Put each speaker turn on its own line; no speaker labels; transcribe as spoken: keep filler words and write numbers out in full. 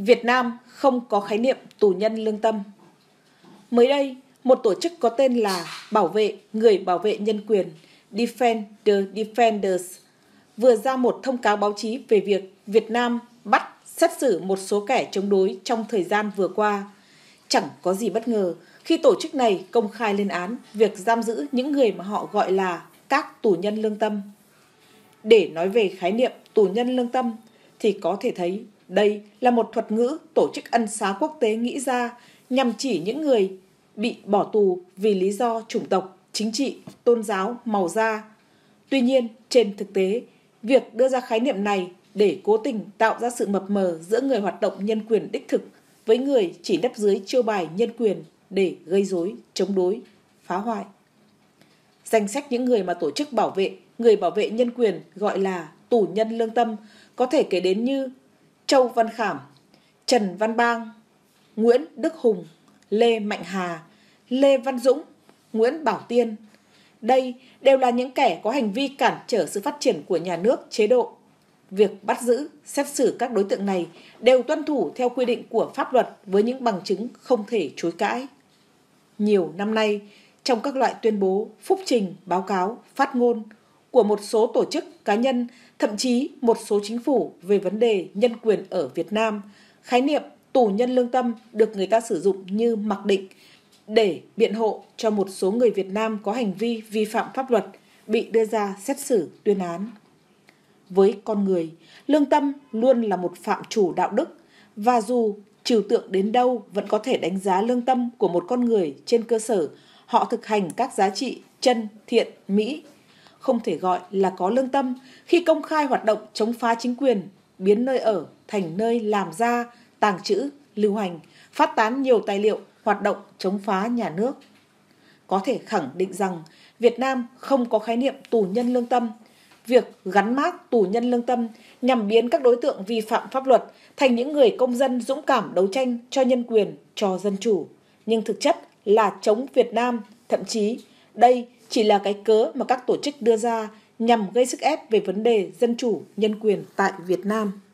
Việt Nam không có khái niệm tù nhân lương tâm. Mới đây, một tổ chức có tên là Bảo vệ người bảo vệ nhân quyền Defend the Defenders vừa ra một thông cáo báo chí về việc Việt Nam bắt xét xử một số kẻ chống đối trong thời gian vừa qua. Chẳng có gì bất ngờ khi tổ chức này công khai lên án việc giam giữ những người mà họ gọi là các tù nhân lương tâm. Để nói về khái niệm tù nhân lương tâm thì có thể thấy đây là một thuật ngữ tổ chức ân xá quốc tế nghĩ ra nhằm chỉ những người bị bỏ tù vì lý do chủng tộc, chính trị, tôn giáo, màu da. Tuy nhiên, trên thực tế, việc đưa ra khái niệm này để cố tình tạo ra sự mập mờ giữa người hoạt động nhân quyền đích thực với người chỉ nấp dưới chiêu bài nhân quyền để gây rối, chống đối, phá hoại. Danh sách những người mà tổ chức bảo vệ, người bảo vệ nhân quyền gọi là tù nhân lương tâm có thể kể đến như Châu Văn Khảm, Trần Văn Bang, Nguyễn Đức Hùng, Lê Mạnh Hà, Lê Văn Dũng, Nguyễn Bảo Tiên. Đây đều là những kẻ có hành vi cản trở sự phát triển của nhà nước, chế độ. Việc bắt giữ, xét xử các đối tượng này đều tuân thủ theo quy định của pháp luật với những bằng chứng không thể chối cãi. Nhiều năm nay, trong các loại tuyên bố, phúc trình, báo cáo, phát ngôn của một số tổ chức, cá nhân, thậm chí một số chính phủ về vấn đề nhân quyền ở Việt Nam, khái niệm tù nhân lương tâm được người ta sử dụng như mặc định để biện hộ cho một số người Việt Nam có hành vi vi phạm pháp luật bị đưa ra xét xử tuyên án. Với con người, lương tâm luôn là một phạm chủ đạo đức và dù trừu tượng đến đâu vẫn có thể đánh giá lương tâm của một con người trên cơ sở họ thực hành các giá trị chân, thiện, mỹ. Không thể gọi là có lương tâm khi công khai hoạt động chống phá chính quyền, biến nơi ở thành nơi làm ra, tàng trữ, lưu hành, phát tán nhiều tài liệu hoạt động chống phá nhà nước. Có thể khẳng định rằng Việt Nam không có khái niệm tù nhân lương tâm. Việc gắn mác tù nhân lương tâm nhằm biến các đối tượng vi phạm pháp luật thành những người công dân dũng cảm đấu tranh cho nhân quyền, cho dân chủ. Nhưng thực chất là chống Việt Nam, thậm chí đây chỉ là cái cớ mà các tổ chức đưa ra nhằm gây sức ép về vấn đề dân chủ, nhân quyền tại Việt Nam.